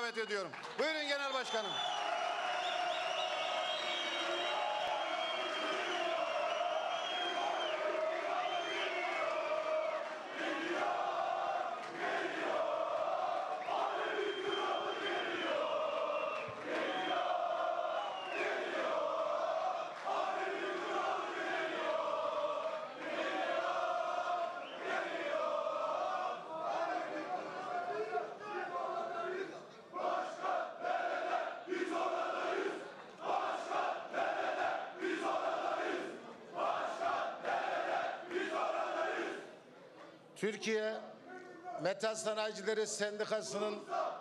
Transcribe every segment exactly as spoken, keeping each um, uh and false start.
davet ediyorum. Buyurun Genel Başkanım. Türkiye Metal Sanayicileri Sendikası'nın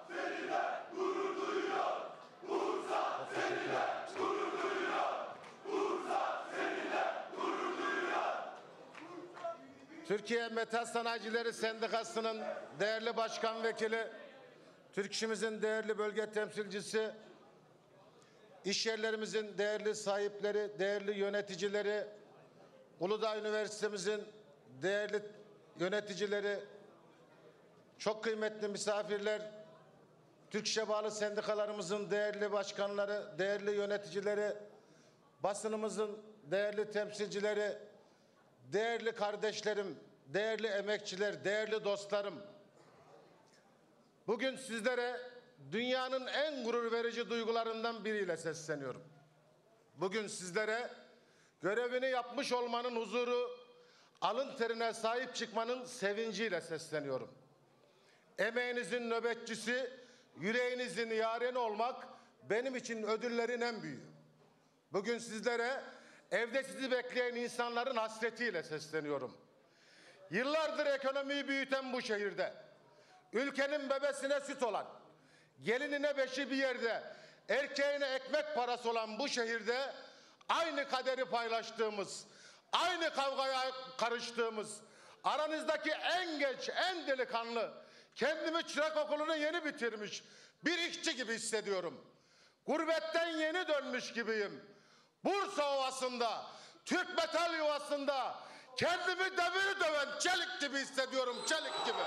Türkiye Metal Sanayicileri Sendikası'nın değerli başkan vekili, Türk İş'imizin değerli bölge temsilcisi, iş yerlerimizin değerli sahipleri, değerli yöneticileri, Uludağ Üniversitemizin değerli yöneticileri, çok kıymetli misafirler, Türk İş'e bağlı sendikalarımızın değerli başkanları, değerli yöneticileri, basınımızın değerli temsilcileri, değerli kardeşlerim, değerli emekçiler, değerli dostlarım. Bugün sizlere dünyanın en gurur verici duygularından biriyle sesleniyorum. Bugün sizlere görevini yapmış olmanın huzuru, alın terine sahip çıkmanın sevinciyle sesleniyorum. Emeğinizin nöbetçisi, yüreğinizin yareni olmak benim için ödüllerin en büyüğü. Bugün sizlere evde sizi bekleyen insanların hasretiyle sesleniyorum. Yıllardır ekonomiyi büyüten bu şehirde, ülkenin bebesine süt olan, gelinine beşi bir yerde, erkeğine ekmek parası olan bu şehirde aynı kaderi paylaştığımız, aynı kavgaya karıştığımız, aranızdaki en genç, en delikanlı, kendimi çırak okulunu yeni bitirmiş bir işçi gibi hissediyorum. Gurbetten yeni dönmüş gibiyim. Bursa Ovası'nda, Türk metal yuvasında kendimi demiri döven çelik gibi hissediyorum, çelik gibi.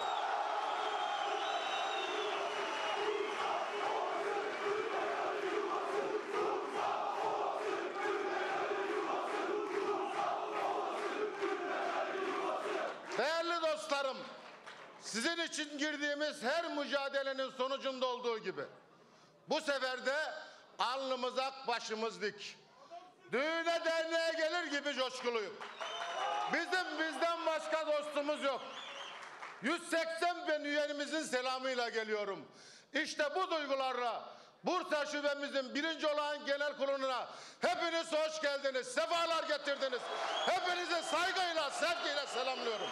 Değerli dostlarım, sizin için girdiğimiz her mücadelenin sonucunda olduğu gibi bu sefer de alnımız ak, başımız dik. Düğüne derneğe gelir gibi coşkuluyum. Bizim bizden başka dostumuz yok. yüz seksen bin üyemizin selamıyla geliyorum. İşte bu duygularla Bursa şubemizin birinci olan genel kuruluna hepiniz hoş geldiniz, sefalar getirdiniz. Hepinizi saygıyla, sevgiyle selamlıyorum.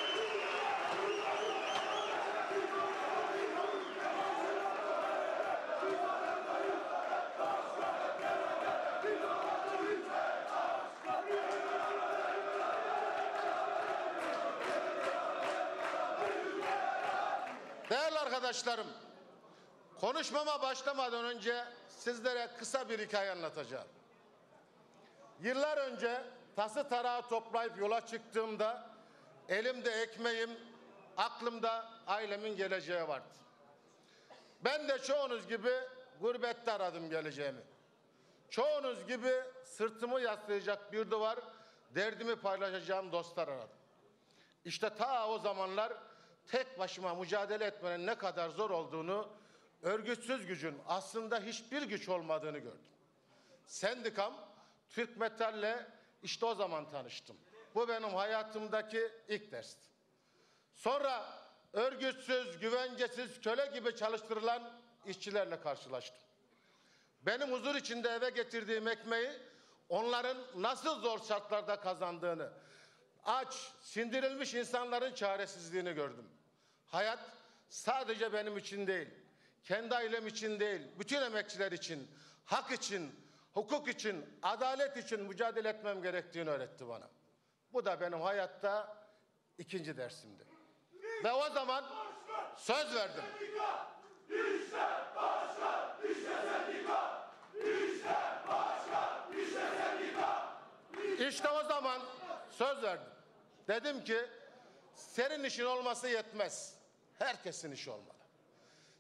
Değerli arkadaşlarım, konuşmama başlamadan önce sizlere kısa bir hikaye anlatacağım. Yıllar önce tası tarağı toplayıp yola çıktığımda elimde ekmeğim, aklımda ailemin geleceği vardı. Ben de çoğunuz gibi gurbette aradım geleceğimi. Çoğunuz gibi sırtımı yaslayacak bir duvar, derdimi paylaşacağım dostlar aradım. İşte ta o zamanlar tek başıma mücadele etmenin ne kadar zor olduğunu, örgütsüz gücün aslında hiçbir güç olmadığını gördüm. Sendikam Türk Metal'le işte o zaman tanıştım. Bu benim hayatımdaki ilk dersti. Sonra örgütsüz, güvencesiz, köle gibi çalıştırılan işçilerle karşılaştım. Benim huzur içinde eve getirdiğim ekmeği onların nasıl zor şartlarda kazandığını, aç, sindirilmiş insanların çaresizliğini gördüm. Hayat sadece benim için değil, kendi ailem için değil, bütün emekçiler için, hak için, hukuk için, adalet için mücadele etmem gerektiğini öğretti bana. Bu da benim hayatta ikinci dersimdi. Ve o zaman söz verdim. İşte başkan, işte sendika. İşte başkan, işte sendika. İşte o zaman söz verdim. Dedim ki senin işin olması yetmez. Herkesin işi olmalı.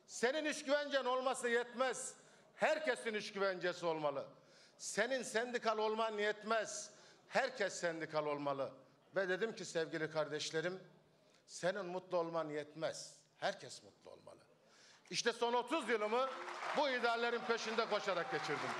Senin iş güvencen olması yetmez. Herkesin iş güvencesi olmalı. Senin sendikal olman yetmez. Herkes sendikal olmalı. Ve dedim ki sevgili kardeşlerim, senin mutlu olman yetmez. Herkes mutlu olmalı. İşte son otuz yılımı bu ideallerin peşinde koşarak geçirdim.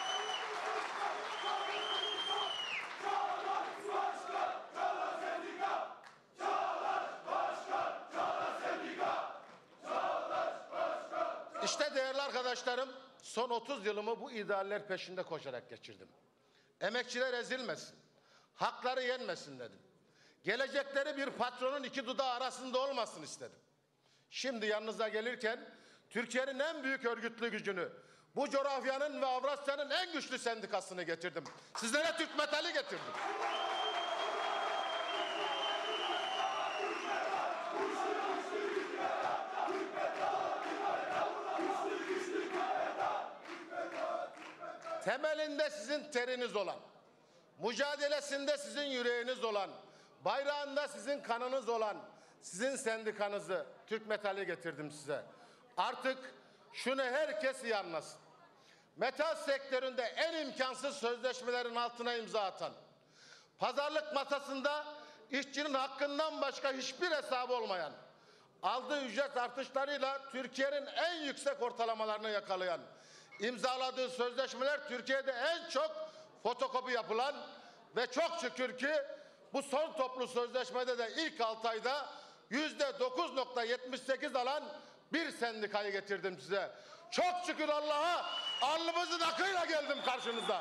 İşte değerli arkadaşlarım, son otuz yılımı bu idealler peşinde koşarak geçirdim. Emekçiler ezilmesin, hakları yenmesin dedim. Gelecekleri bir patronun iki dudağı arasında olmasın istedim. Şimdi yanınıza gelirken Türkiye'nin en büyük örgütlü gücünü, bu coğrafyanın ve Avrasya'nın en güçlü sendikasını getirdim. Sizlere Türk Metal'i getirdim. Temelinde sizin teriniz olan, mücadelesinde sizin yüreğiniz olan, bayrağında sizin kanınız olan, sizin sendikanızı, Türk Metal'i getirdim size. Artık şunu herkes iyi anlasın. Metal sektöründe en imkansız sözleşmelerin altına imza atan, pazarlık masasında işçinin hakkından başka hiçbir hesabı olmayan, aldığı ücret artışlarıyla Türkiye'nin en yüksek ortalamalarını yakalayan, imzaladığı sözleşmeler Türkiye'de en çok fotokopi yapılan ve çok şükür ki bu son toplu sözleşmede de ilk altı ayda yüzde dokuz nokta yetmiş sekiz alan bir sendikayı getirdim size. Çok şükür Allah'a, alnımızın akıyla geldim karşınıza.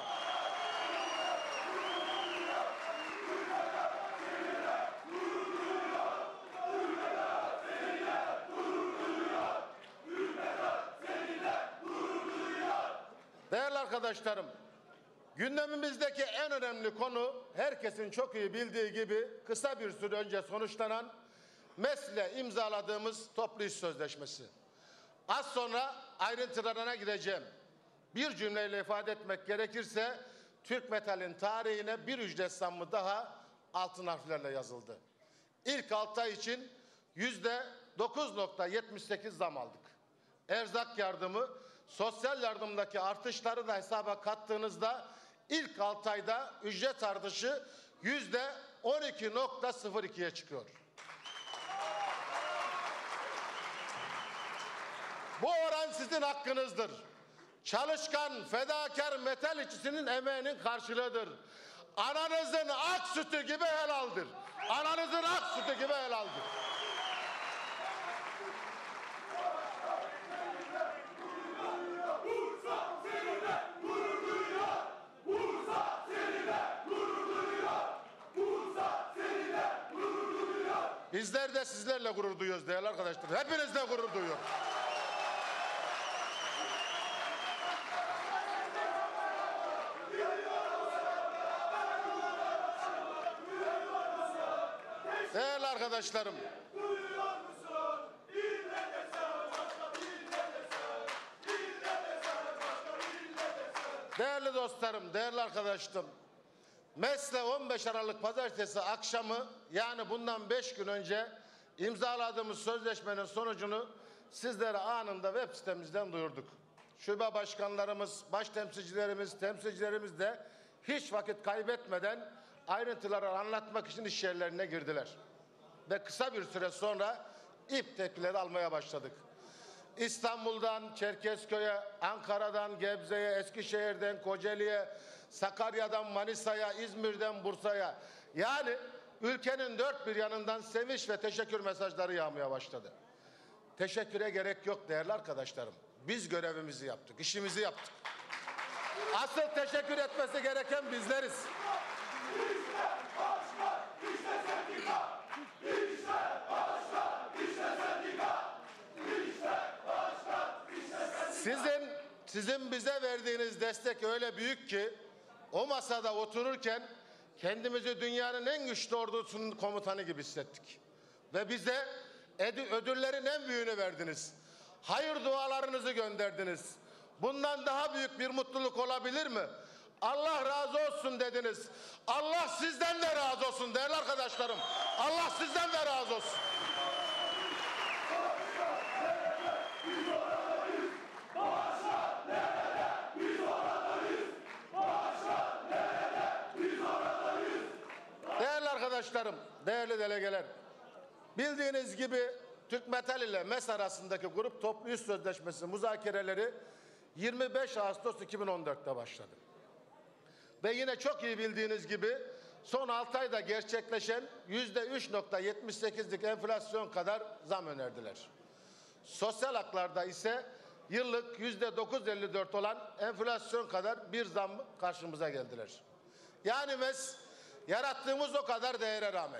Değerli arkadaşlarım, gündemimizdeki en önemli konu herkesin çok iyi bildiği gibi kısa bir süre önce sonuçlanan M E S ile imzaladığımız toplu iş sözleşmesi. Az sonra ayrıntılarına gireceğim. Bir cümleyle ifade etmek gerekirse Türk Metal'in tarihine bir ücret zammı daha altın harflerle yazıldı. İlk altı ay için yüzde dokuz nokta yetmiş sekiz zam aldık. Erzak yardımı, sosyal yardımdaki artışları da hesaba kattığınızda ilk altı ayda ücret artışı yüzde on iki nokta sıfır ikiye çıkıyor. Bu oran sizin hakkınızdır. Çalışkan, fedakar metal işçisinin emeğinin karşılığıdır. Ananızın ak sütü gibi helaldir. Ananızın ak sütü gibi helaldir. Bizler de sizlerle gurur duyuyoruz değerli arkadaşlar. Hepinizle gurur duyuyoruz. Değerli arkadaşlarım, değerli dostlarım, değerli arkadaşlarım, M E S'le on beş Aralık Pazartesi akşamı, yani bundan beş gün önce imzaladığımız sözleşmenin sonucunu sizlere anında web sitemizden duyurduk. Şube başkanlarımız, baş temsilcilerimiz, temsilcilerimiz de hiç vakit kaybetmeden ayrıntıları anlatmak için iş yerlerine girdiler. Ve kısa bir süre sonra ip tepkileri almaya başladık. İstanbul'dan Çerkezköy'e, Ankara'dan Gebze'ye, Eskişehir'den Kocaeli'ye, Sakarya'dan Manisa'ya, İzmir'den Bursa'ya, yani ülkenin dört bir yanından sevinç ve teşekkür mesajları yağmaya başladı. Teşekküre gerek yok değerli arkadaşlarım. Biz görevimizi yaptık, işimizi yaptık. Asıl teşekkür etmesi gereken bizleriz. Sizin, sizin bize verdiğiniz destek öyle büyük ki o masada otururken kendimizi dünyanın en güçlü ordusunun komutanı gibi hissettik. Ve bize ödüllerin en büyüğünü verdiniz. Hayır dualarınızı gönderdiniz. Bundan daha büyük bir mutluluk olabilir mi? Allah razı olsun dediniz. Allah sizden de razı olsun değerli arkadaşlarım. Allah sizden de razı olsun. arkadaşlarım, değerli delegeler, bildiğiniz gibi Türkmetal ile MES arasındaki grup toplu iş sözleşmesi müzakereleri yirmi beş Ağustos iki bin on dört'te başladı. Ve yine çok iyi bildiğiniz gibi son altı ayda gerçekleşen yüzde üç nokta yetmiş sekiz'lik enflasyon kadar zam önerdiler. Sosyal haklarda ise yıllık yüzde dokuz virgül elli dört olan enflasyon kadar bir zam karşımıza geldiler. Yani MES yarattığımız o kadar değere rağmen,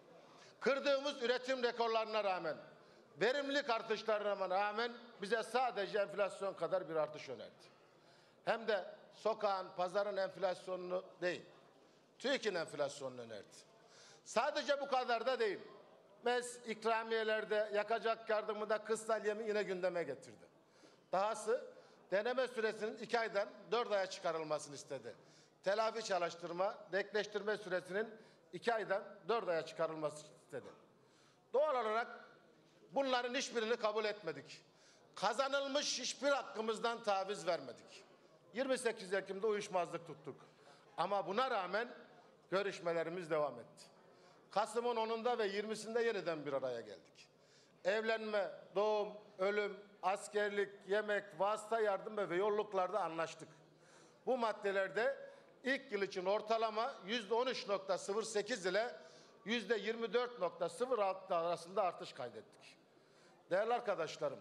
kırdığımız üretim rekorlarına rağmen, verimlilik artışlarına rağmen bize sadece enflasyon kadar bir artış önerdi. Hem de sokağın, pazarın enflasyonunu değil, TÜİK'in enflasyonunu önerdi. Sadece bu kadar da değil. MES ikramiyelerde, yakacak yardımında kıssal yemi yine gündeme getirdi. Dahası deneme süresinin iki aydan dört aya çıkarılmasını istedi. Telafi çalıştırma, denkleştirme süresinin iki aydan dört aya çıkarılmasını istedi. Doğal olarak bunların hiçbirini kabul etmedik. Kazanılmış hiçbir hakkımızdan taviz vermedik. yirmi sekiz Ekim'de uyuşmazlık tuttuk. Ama buna rağmen görüşmelerimiz devam etti. Kasım'ın onunda ve yirmisinde yeniden bir araya geldik. Evlenme, doğum, ölüm, askerlik, yemek, vasıta yardımı ve yolluklarda anlaştık. Bu maddelerde ilk yıl için ortalama yüzde on üç nokta sıfır sekiz ile yüzde yirmi dört nokta sıfır altı arasında artış kaydettik. Değerli arkadaşlarım,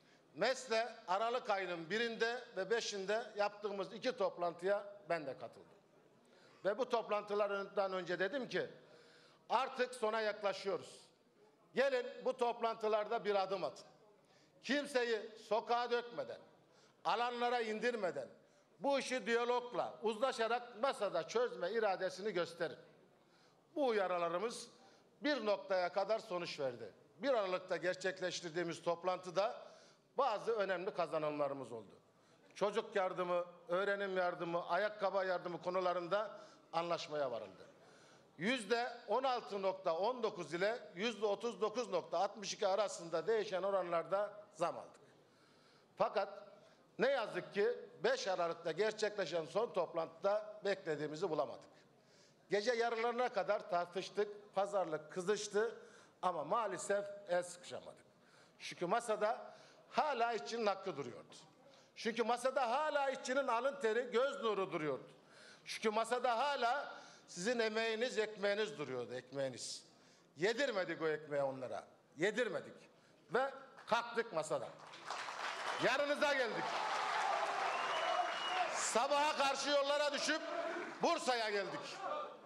MES'le Aralık ayının birinde ve beşinde yaptığımız iki toplantıya ben de katıldım. Ve bu toplantılardan önce dedim ki artık sona yaklaşıyoruz. Gelin bu toplantılarda bir adım atın. Kimseyi sokağa dökmeden, alanlara indirmeden, bu işi diyalogla, uzlaşarak masada çözme iradesini gösterin. Bu uyarılarımız bir noktaya kadar sonuç verdi. bir Aralık'ta gerçekleştirdiğimiz toplantıda bazı önemli kazanımlarımız oldu. Çocuk yardımı, öğrenim yardımı, ayakkabı yardımı konularında anlaşmaya varıldı. Yüzde on altı nokta on dokuz ile yüzde otuz dokuz nokta altmış iki arasında değişen oranlarda zam aldık. Fakat ne yazık ki beş Aralık'ta gerçekleşen son toplantıda beklediğimizi bulamadık. Gece yarılarına kadar tartıştık, pazarlık kızıştı ama maalesef el sıkışamadık. Çünkü masada hala işçinin hakkı duruyordu. Çünkü masada hala işçinin alın teri, göz nuru duruyordu. Çünkü masada hala sizin emeğiniz, ekmeğiniz duruyordu, ekmeğiniz. Yedirmedik o ekmeği onlara, yedirmedik. Ve kalktık masadan. Yarınıza geldik. Sabaha karşı yollara düşüp Bursa'ya geldik.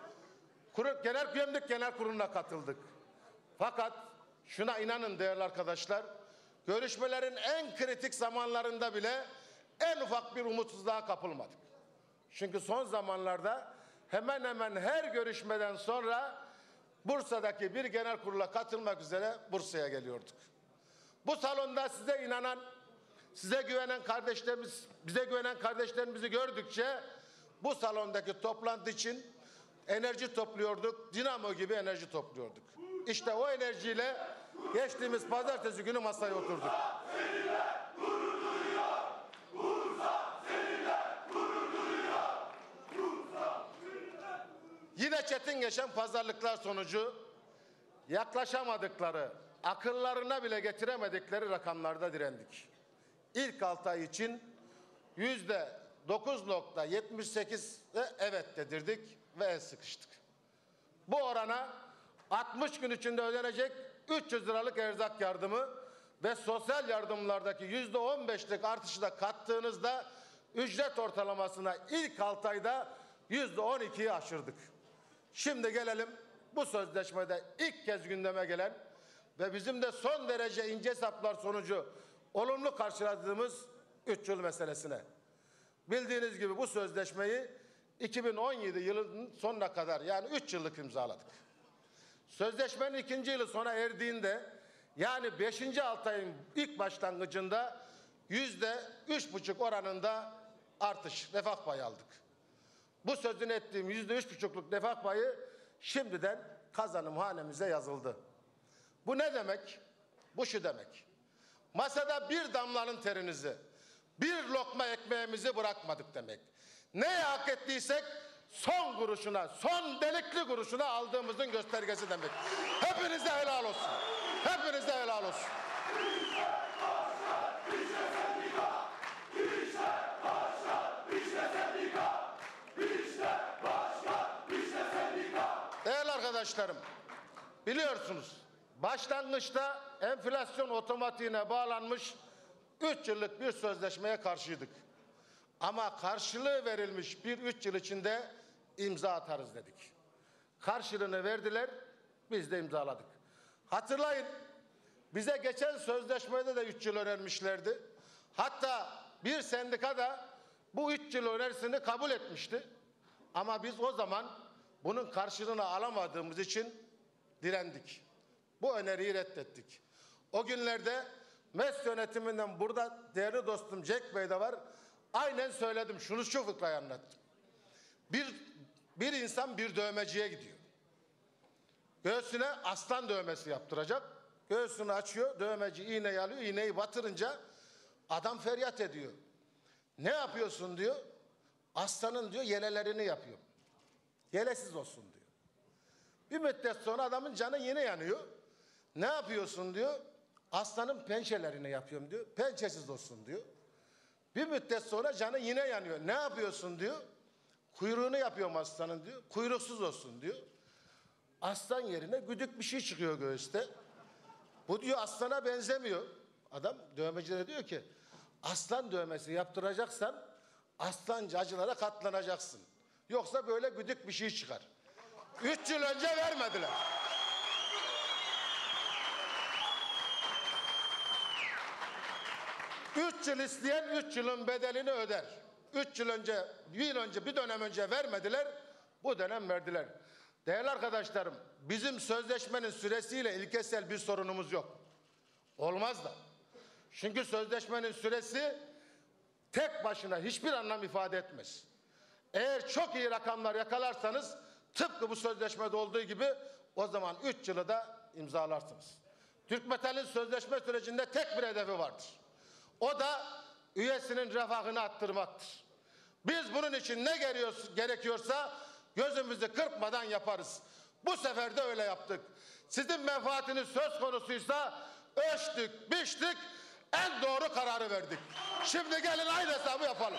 Kuru, genel güvenlik genel kuruluna katıldık. Fakat şuna inanın değerli arkadaşlar, görüşmelerin en kritik zamanlarında bile en ufak bir umutsuzluğa kapılmadık. Çünkü son zamanlarda hemen hemen her görüşmeden sonra Bursa'daki bir genel kurula katılmak üzere Bursa'ya geliyorduk. Bu salonda size inanan, size güvenen kardeşlerimiz, bize güvenen kardeşlerimizi gördükçe bu salondaki toplantı için enerji topluyorduk, dinamo gibi enerji topluyorduk. İşte o enerjiyle geçtiğimiz pazartesi günü masaya oturduk. Seninle gurur duyuyor. Bursa seninle gurur duyuyor. Bursa seninle. Yine çetin geçen pazarlıklar sonucu yaklaşamadıkları, akıllarına bile getiremedikleri rakamlarda direndik. İlk altı ay için yüzde dokuz nokta yetmiş sekiz'e evet dedirdik ve el sıkıştık. Bu orana altmış gün içinde ödenecek üç yüz liralık erzak yardımı ve sosyal yardımlardaki yüzde on beş'lik artışı da kattığınızda ücret ortalamasına ilk altı ayda yüzde on iki'yi aşırdık. Şimdi gelelim bu sözleşmede ilk kez gündeme gelen ve bizim de son derece ince hesaplar sonucu olumlu karşıladığımız üç yıl meselesine. Bildiğiniz gibi bu sözleşmeyi iki bin on yedi yılının sonuna kadar yani üç yıllık imzaladık. Sözleşmenin ikinci yılı sona erdiğinde yani beşinci altı ayın ilk başlangıcında yüzde üç buçuk oranında artış, refah payı aldık. Bu sözünü ettiğim yüzde üç buçukluk refah payı şimdiden kazanım hanemize yazıldı. Bu ne demek? Bu şu demek. Masada bir damlanın terinizi, bir lokma ekmeğimizi bırakmadık demek. Neye hak ettiysek son kuruşuna, son delikli kuruşuna aldığımızın göstergesi demek. Hepinize helal olsun. Hepinize helal olsun. Değerli arkadaşlarım, biliyorsunuz başlangıçta enflasyon otomatiğine bağlanmış üç yıllık bir sözleşmeye karşıydık. Ama karşılığı verilmiş bir üç yıl içinde imza atarız dedik. Karşılığını verdiler, biz de imzaladık. Hatırlayın, bize geçen sözleşmede de üç yıl önermişlerdi. Hatta bir sendika da bu üç yıl önerisini kabul etmişti. Ama biz o zaman bunun karşılığını alamadığımız için direndik. Bu öneriyi reddettik. O günlerde M E S yönetiminden burada değerli dostum Cenk Bey de var. Aynen söyledim. Şunu şu fıkrayı anlattım. Bir, bir insan bir dövmeciye gidiyor. Göğsüne aslan dövmesi yaptıracak. Göğsünü açıyor. Dövmeci iğneyi alıyor. İğneyi batırınca adam feryat ediyor. Ne yapıyorsun diyor. Aslanın diyor yelelerini yapıyor. Yelesiz olsun diyor. Bir müddet sonra adamın canı yine yanıyor. Ne yapıyorsun diyor. Aslanın pençelerini yapıyorum diyor. Pençesiz olsun diyor. Bir müddet sonra canı yine yanıyor. Ne yapıyorsun diyor. Kuyruğunu yapıyorum aslanın diyor. Kuyruksuz olsun diyor. Aslan yerine güdük bir şey çıkıyor göğüste. Bu diyor aslana benzemiyor. Adam dövmecilere diyor ki aslan dövmesi yaptıracaksan aslanca acılara katlanacaksın. Yoksa böyle güdük bir şey çıkar. Üç yıl önce vermediler. Üç yıl isteyen üç yılın bedelini öder. Üç yıl önce, bir yıl önce, bir dönem önce vermediler. Bu dönem verdiler. Değerli arkadaşlarım, bizim sözleşmenin süresiyle ilkesel bir sorunumuz yok. Olmaz da. Çünkü sözleşmenin süresi tek başına hiçbir anlam ifade etmez. Eğer çok iyi rakamlar yakalarsanız tıpkı bu sözleşmede olduğu gibi o zaman üç yılı da imzalarsınız. Türkmetal'in sözleşme sürecinde tek bir hedefi vardır. O da üyesinin refahını arttırmaktır. Biz bunun için ne gerekiyorsa gözümüzü kırpmadan yaparız. Bu sefer de öyle yaptık. Sizin menfaatiniz söz konusuysa ölçtük, biçtik, en doğru kararı verdik. Şimdi gelin aynı hesabı yapalım.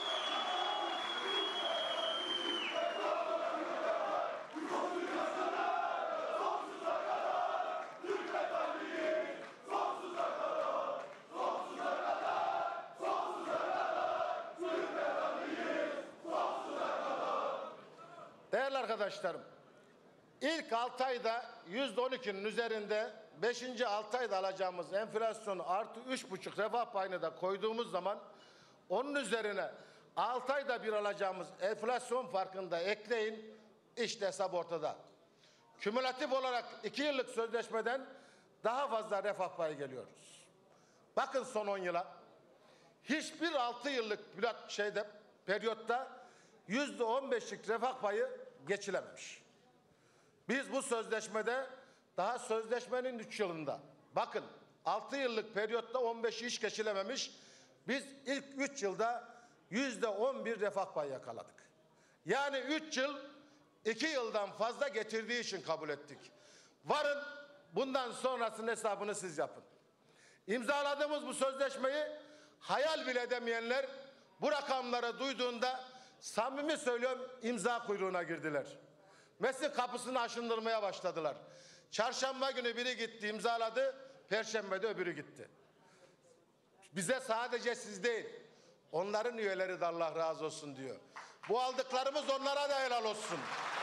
Değerli arkadaşlarım, ilk altı ayda yüzde on ikinin üzerinde beşinci altı ayda alacağımız enflasyonu artı üç buçuk refah payını da koyduğumuz zaman onun üzerine altı ayda bir alacağımız enflasyon farkını da ekleyin, işte hesap ortada. Kümülatif olarak iki yıllık sözleşmeden daha fazla refah payı geliyoruz. Bakın son on yıla hiçbir altı yıllık şeyde periyotta yüzde on beşlik refah payı geçilememiş. Biz bu sözleşmede daha sözleşmenin üç yılında bakın altı yıllık periyotta on beşi hiç geçilememiş. Biz ilk üç yılda yüzde on bir refah payı yakaladık. Yani üç yıl iki yıldan fazla getirdiği için kabul ettik. Varın bundan sonrasının hesabını siz yapın. İmzaladığımız bu sözleşmeyi hayal bile edemeyenler bu rakamları duyduğunda samimi söylüyorum imza kuyruğuna girdiler. Meslek kapısını aşındırmaya başladılar. Çarşamba günü biri gitti imzaladı, Perşembe'de öbürü gitti. Bize sadece siz değil, onların üyeleri de Allah razı olsun diyor. Bu aldıklarımız onlara da helal olsun.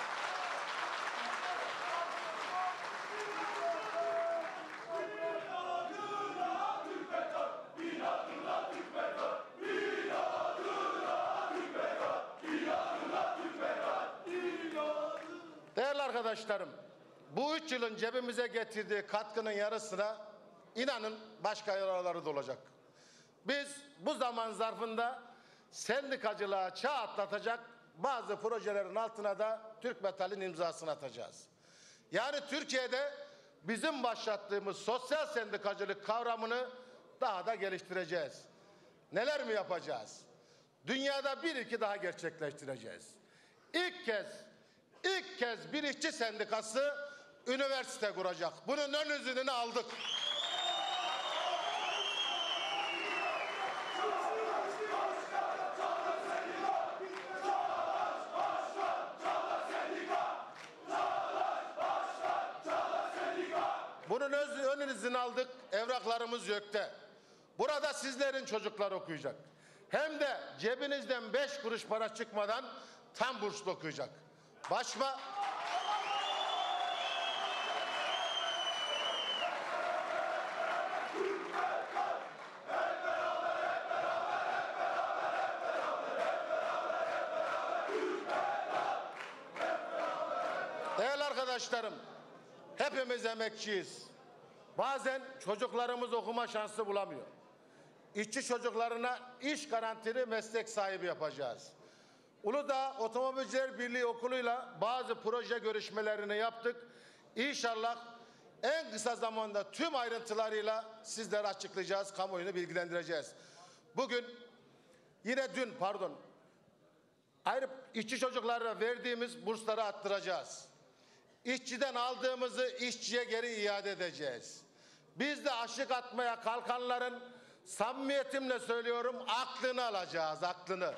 Değerli arkadaşlarım, bu üç yılın cebimize getirdiği katkının yarısına inanın başka yaraları da olacak. Biz bu zaman zarfında sendikacılığa çağ atlatacak bazı projelerin altına da Türkmetal'in imzasını atacağız. Yani Türkiye'de bizim başlattığımız sosyal sendikacılık kavramını daha da geliştireceğiz. Neler mi yapacağız? Dünyada bir iki daha gerçekleştireceğiz. ilk kez ilk kez bir işçi sendikası üniversite kuracak. Bunun ön iznini aldık. Bunun öz, ön izni aldık. Evraklarımız YÖK'te. Burada sizlerin çocukları okuyacak. Hem de cebinizden beş kuruş para çıkmadan tam burslu okuyacak. Başma Değerli arkadaşlarım, hepimiz emekçiyiz. Bazen çocuklarımız okuma şansı bulamıyor. İşçi çocuklarına iş garantili meslek sahibi yapacağız. Uludağ Otomobilciler Birliği Okulu'yla bazı proje görüşmelerini yaptık. İnşallah en kısa zamanda tüm ayrıntılarıyla sizlere açıklayacağız, kamuoyunu bilgilendireceğiz. Bugün, yine dün pardon, ayrı işçi çocuklara verdiğimiz bursları arttıracağız. İşçiden aldığımızı işçiye geri iade edeceğiz. Biz de aşık atmaya kalkanların, samimiyetimle söylüyorum, aklını alacağız, aklını.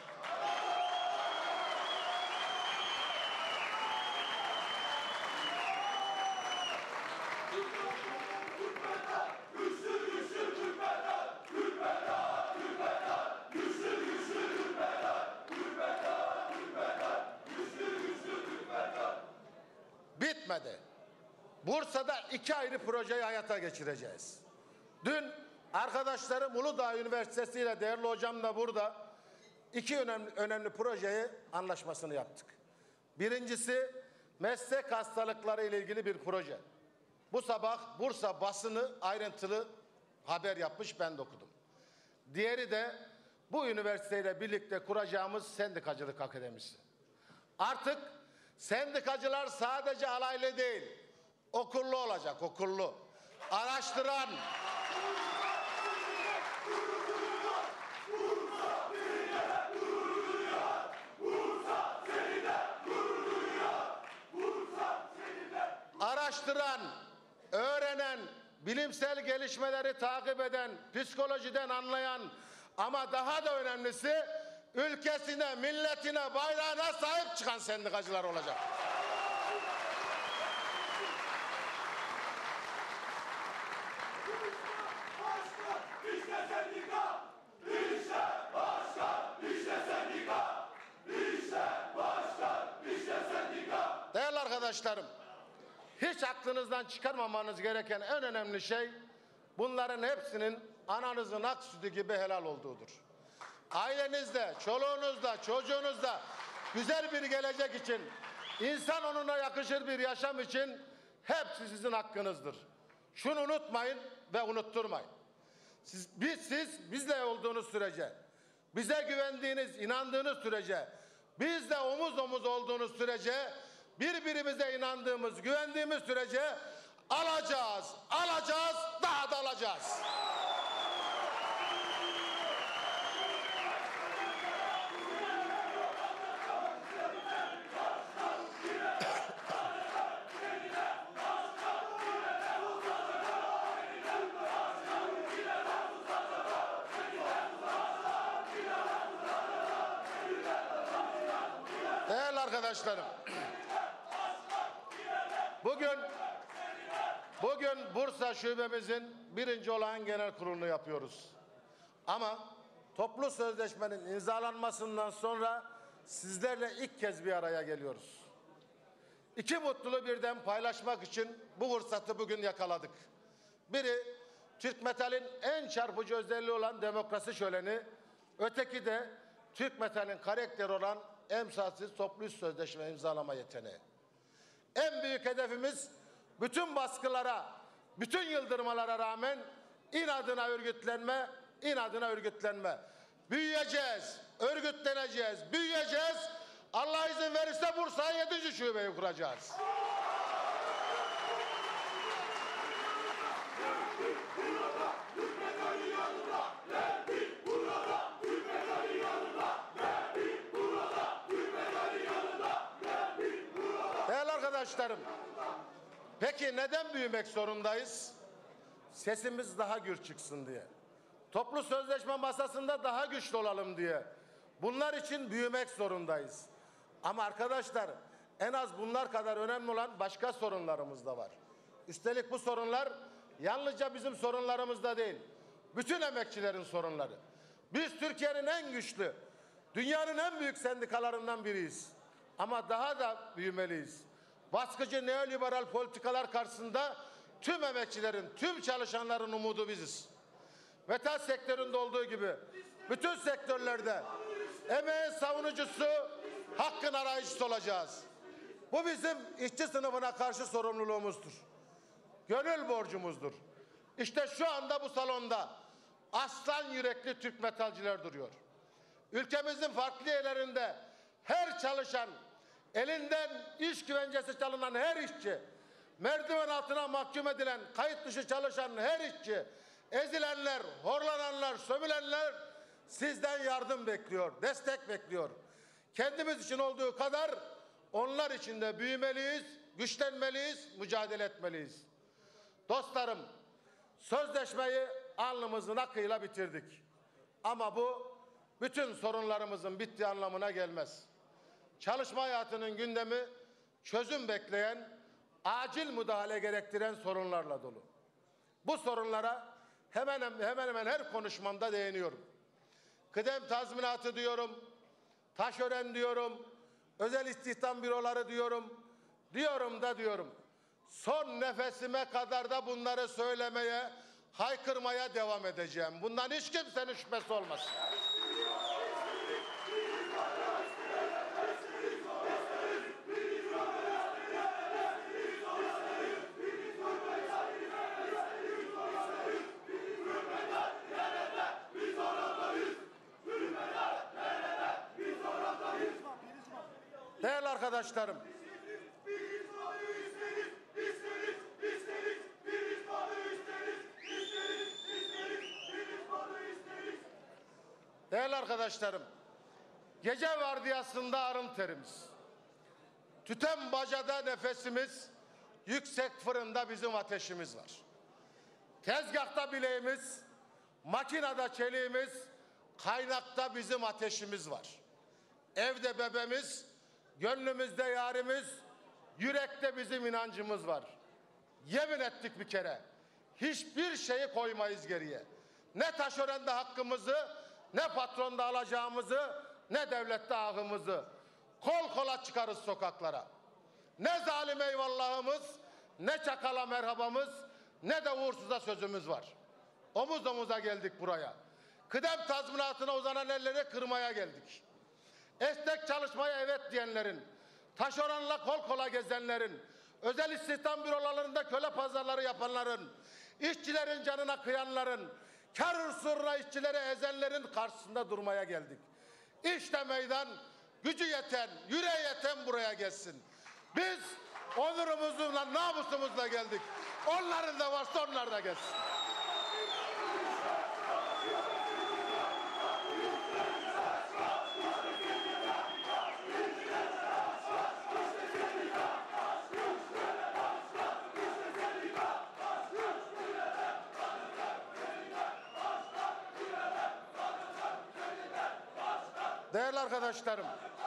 Bitmedi. Bursa'da iki ayrı projeyi hayata geçireceğiz. Dün arkadaşlarım Uludağ Üniversitesi ile değerli hocam da burada iki önemli, önemli projeyi anlaşmasını yaptık. Birincisi meslek hastalıkları ile ilgili bir proje. Bu sabah Bursa basını ayrıntılı haber yapmış, ben de okudum. Diğeri de bu üniversiteyle birlikte kuracağımız sendikacılık akademisi. Artık sendikacılar sadece alaylı değil, okullu olacak, okullu. Araştıran, araştıran, öğrenen, bilimsel gelişmeleri takip eden, psikolojiden anlayan ama daha da önemlisi ülkesine, milletine, bayrağına sahip çıkan sendikacılar olacak. Değerli arkadaşlarım, hiç aklınızdan çıkarmamanız gereken en önemli şey bunların hepsinin ananızın ak sütü gibi helal olduğudur. Ailenizde, çoluğunuzda, çocuğunuzda güzel bir gelecek için, insan onuna yakışır bir yaşam için hepsi sizin hakkınızdır. Şunu unutmayın ve unutturmayın. Siz, biz, siz bizle olduğunuz sürece, bize güvendiğiniz, inandığınız sürece, bizle omuz omuz olduğunuz sürece, birbirimize inandığımız, güvendiğimiz sürece alacağız, alacağız, daha da alacağız. Değerli arkadaşlarım, bugün bugün Bursa şubemizin birinci olağan genel kurulunu yapıyoruz. Ama toplu sözleşmenin imzalanmasından sonra sizlerle ilk kez bir araya geliyoruz. İki mutluluğu birden paylaşmak için bu fırsatı bugün yakaladık. Biri Türk Metal'in en çarpıcı özelliği olan demokrasi şöleni, öteki de Türk Metal'in karakteri olan emsalsiz toplu sözleşme imzalama yeteneği. En büyük hedefimiz bütün baskılara, bütün yıldırmalara rağmen inadına örgütlenme, inadına örgütlenme. Büyüyeceğiz, örgütleneceğiz, büyüyeceğiz. Allah izin verirse Bursa'ya yedinci şubeyi kuracağız. arkadaşlarım, peki neden büyümek zorundayız? Sesimiz daha gür çıksın diye. Toplu sözleşme masasında daha güçlü olalım diye. Bunlar için büyümek zorundayız. Ama arkadaşlar, en az bunlar kadar önemli olan başka sorunlarımız da var. Üstelik bu sorunlar yalnızca bizim sorunlarımız da değil. Bütün emekçilerin sorunları. Biz Türkiye'nin en güçlü, dünyanın en büyük sendikalarından biriyiz. Ama daha da büyümeliyiz. Baskıcı neoliberal politikalar karşısında tüm emekçilerin, tüm çalışanların umudu biziz. Metal sektöründe olduğu gibi bütün sektörlerde emeğin savunucusu, hakkın arayıcısı olacağız. Bu bizim işçi sınıfına karşı sorumluluğumuzdur. Gönül borcumuzdur. İşte şu anda bu salonda aslan yürekli Türk metalciler duruyor. Ülkemizin farklı yerlerinde her çalışan, elinden iş güvencesi çalınan her işçi, merdiven altına mahkum edilen, kayıt dışı çalışan her işçi, ezilenler, horlananlar, sömülenler sizden yardım bekliyor, destek bekliyor. Kendimiz için olduğu kadar onlar için de büyümeliyiz, güçlenmeliyiz, mücadele etmeliyiz. Dostlarım, sözleşmeyi alnımızın akıyla bitirdik. Ama bu bütün sorunlarımızın bittiği anlamına gelmez. Çalışma hayatının gündemi çözüm bekleyen, acil müdahale gerektiren sorunlarla dolu. Bu sorunlara hemen hemen hemen her konuşmamda değiniyorum. Kıdem tazminatı diyorum, taşören diyorum, özel istihdam büroları diyorum, diyorum da diyorum. Son nefesime kadar da bunları söylemeye, haykırmaya devam edeceğim. Bundan hiç kimsenin şüphesi olmasın. Değerli arkadaşlarım, değerli arkadaşlarım, gece vardiyasında arın terimiz, tüten bacada nefesimiz, yüksek fırında bizim ateşimiz var. Tezgahta bileğimiz, makinede çeliğimiz, kaynakta bizim ateşimiz var. Evde bebemiz, gönlümüzde yarimiz, yürekte bizim inancımız var. Yemin ettik bir kere, hiçbir şeyi koymayız geriye. Ne taşörende hakkımızı, ne patronda alacağımızı, ne devlette ahımızı. Kol kola çıkarız sokaklara. Ne zalim eyvallahımız, ne çakala merhabamız, ne de uğursuza sözümüz var. Omuz omuza geldik buraya. Kıdem tazminatına uzanan elleri kırmaya geldik. Esnek çalışmaya evet diyenlerin, taşeronla kol kola gezenlerin, özel istihdam bürolarında köle pazarları yapanların, işçilerin canına kıyanların, kar hırsına işçileri ezenlerin karşısında durmaya geldik. İşte meydan, gücü yeten, yüreği yeten buraya gelsin. Biz onurumuzla, namusumuzla geldik. Onların da varsa onlar da gelsin. Değerli arkadaşlarım,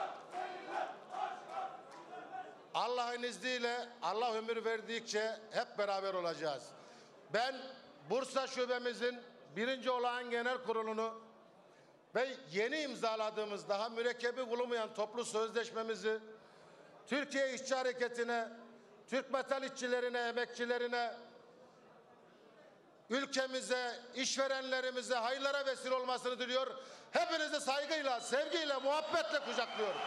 Allah'ın izniyle, Allah ömür verdikçe hep beraber olacağız. Ben Bursa şubemizin birinci olağan genel kurulunu ve yeni imzaladığımız daha mürekkebi bulunmayan toplu sözleşmemizi Türkiye İşçi Hareketi'ne, Türk metal işçilerine, emekçilerine, ülkemize, işverenlerimize hayırlara vesile olmasını diliyor. Hepinizi saygıyla, sevgiyle, muhabbetle kucaklıyorum.